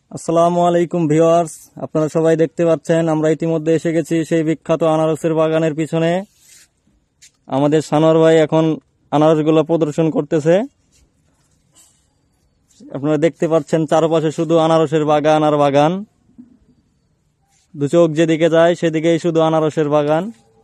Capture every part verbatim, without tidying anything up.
আসসালামু আলাইকুম ভিউয়ার্স, আপনারা সবাই দেখতে পাচ্ছেন আমরা ইতিমধ্যে এসে গেছি সেই বিখ্যাত আনারসের বাগানের পিছনে। আমাদের সানোয়ার ভাই এখন আনারসগুলো প্রদর্শন করতেছে। আপনারা দেখতে পাচ্ছেন চারপাশে শুধু আনারসের বাগান আর বাগান, দু চোখ যেদিকে যায় সেদিকেই শুধু আনারসের বাগান।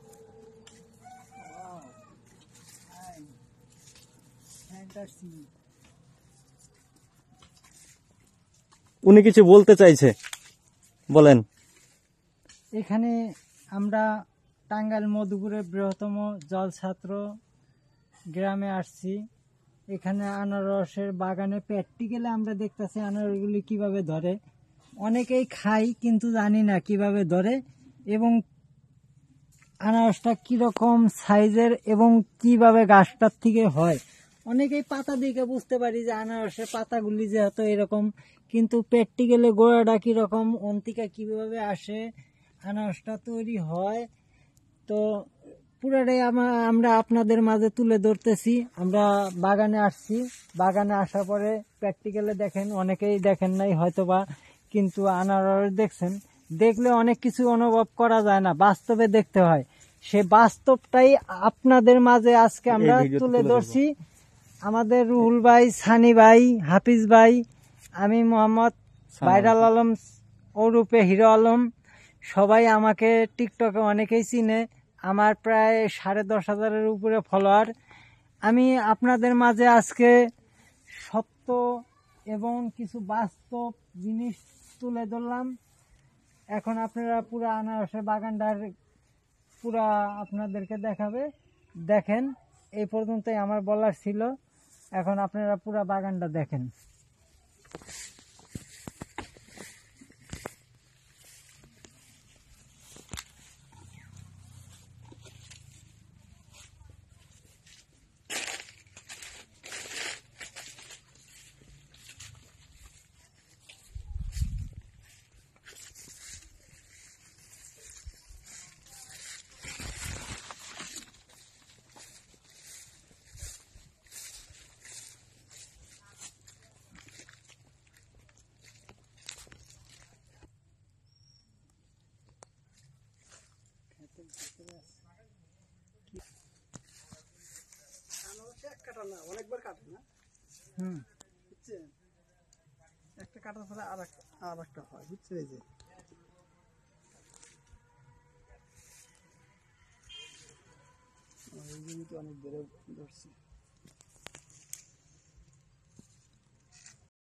উনি কিছু বলতে চাইছে, বলেন। এখানে আমরা টাঙ্গাইল মধুপুরের বৃহত্তম জলছাত্র গ্রামে আসছি। এখানে আনারসের বাগানে প্র্যাকটিক্যালি আমরা দেখতেছি আনারসগুলি কিভাবে ধরে। অনেকেই খাই কিন্তু জানি না কিভাবে ধরে এবং আনারসটা কিরকম সাইজের এবং কিভাবে গাছটার থেকে হয়। অনেকেই পাতা দেখে বুঝতে পারি যে আনারসের পাতাগুলি যেহেতু এরকম, কিন্তু প্র্যাকটিক্যালি গোড়াটা কীরকম, অন্তিকা কিভাবে আসে, আনারসটা তৈরি হয়, তো পুরাটাই আমরা আপনাদের মাঝে তুলে ধরতেছি। আমরা বাগানে আসছি, বাগানে আসার পরে প্র্যাকটিক্যালি দেখেন, অনেকেই দেখেন নাই হয়তোবা, কিন্তু আনারস দেখছেন। দেখলে অনেক কিছু অনুভব করা যায় না, বাস্তবে দেখতে হয়। সে বাস্তবটাই আপনাদের মাঝে আজকে আমরা তুলে ধরছি। আমাদের রুহুল ভাই, সানি ভাই, হাফিজ ভাই, আমি মোহাম্মদ ভাইরাল আলম ওরূপে হিরো আলম, সবাই আমাকে টিকটকে অনেকেই চিনে। আমার প্রায় সাড়ে দশ হাজারের উপরে ফলোয়ার। আমি আপনাদের মাঝে আজকে সত্য এবং কিছু বাস্তব জিনিস তুলে ধরলাম। এখন আপনারা পুরা আনারসের বাগানটার পুরা আপনাদেরকে দেখাবে। দেখেন, এই পর্যন্তই আমার বলার ছিল। এখন আপনারা পুরা বাগানটা দেখেন। অনেকবার কাটে না, হুম, বুঝছেন? একটা কাটার পরে আর আর একটা হয়, বুঝছেন? এই যে অনেক বেড়ে ধরছে।